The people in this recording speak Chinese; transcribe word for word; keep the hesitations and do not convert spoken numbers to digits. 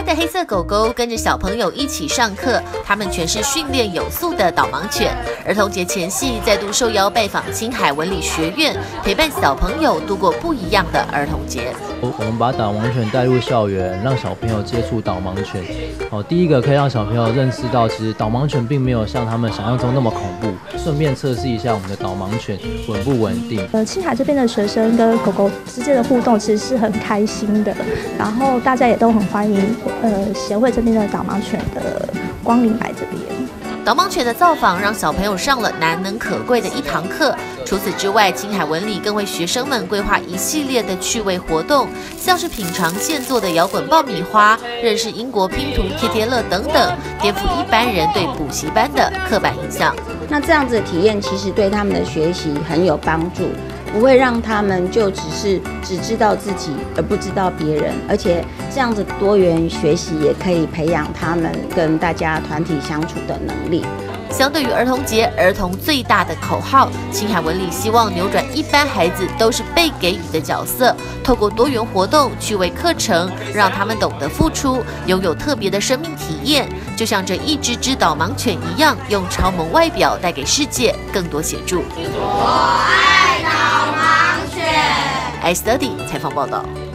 的黑色狗狗跟着小朋友一起上课，它们全是训练有素的导盲犬。儿童节前夕，再度受邀拜访青海文理学院，陪伴小朋友度过不一样的儿童节。 我们把导盲犬带入校园，让小朋友接触导盲犬。哦，第一个可以让小朋友认识到，其实导盲犬并没有像他们想象中那么恐怖。顺便测试一下我们的导盲犬稳不稳定。 呃，青海这边的学生跟狗狗之间的互动其实是很开心的，然后大家也都很欢迎呃协会这边的导盲犬的光临来这边。 导盲犬的造访让小朋友上了难能可贵的一堂课。除此之外，青海文理更为学生们规划一系列的趣味活动，像是品尝现做的摇滚爆米花、认识英国拼图贴贴乐等等，颠覆一般人对补习班的刻板印象。 那这样子的体验其实对他们的学习很有帮助，不会让他们就只是只知道自己而不知道别人，而且这样子多元学习也可以培养他们跟大家团体相处的能力。 相对于儿童节，儿童最大的口号，青海文理希望扭转一般孩子都是被给予的角色，透过多元活动、趣味课程，让他们懂得付出，拥有特别的生命体验，就像这一只只导盲犬一样，用超萌外表带给世界更多协助。 我爱导盲犬。 iStudy 采访报道。